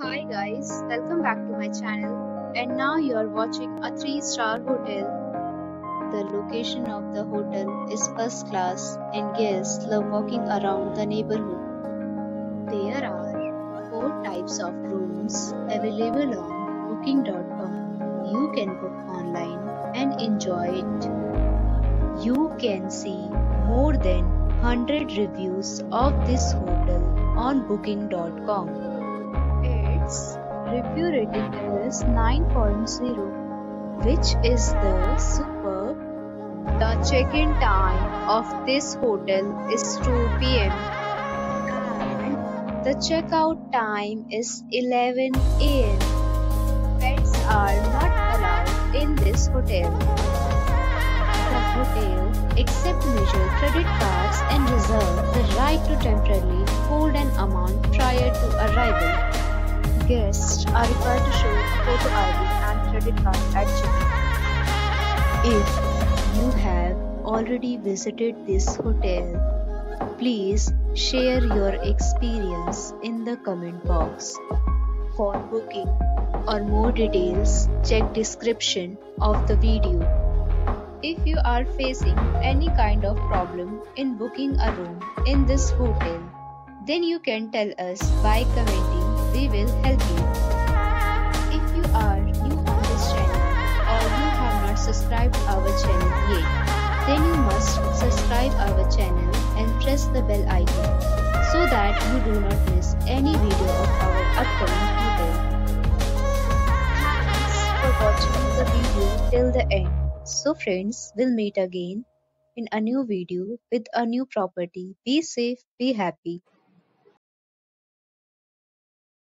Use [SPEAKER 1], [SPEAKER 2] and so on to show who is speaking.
[SPEAKER 1] Hi guys, welcome back to my channel, and now you are watching a 3-star hotel. The location of the hotel is first class and guests love walking around the neighborhood. There are 4 types of rooms available on booking.com. You can book online and enjoy it. You can see more than 100 reviews of this hotel on booking.com. Its review rating is 9.0, which is the superb. The check-in time of this hotel is 2 p.m. and the checkout time is 11 a.m. Pets are not allowed in this hotel. The hotel accepts major credit cards and reserves the right to temporarily hold an amount prior to arrival. Guests are required to show a photo ID and credit card at check-in. If you have already visited this hotel, please share your experience in the comment box. For booking or more details, check description of the video. If you are facing any kind of problem in booking a room in this hotel, then you can tell us by commenting. We will help you. If you are new on this channel or you have not subscribed our channel yet, then you must subscribe our channel and press the bell icon so that you do not miss any video of our upcoming hotel. Thanks for watching the video till the end. So friends, we'll meet again in a new video with a new property. Be safe, be happy.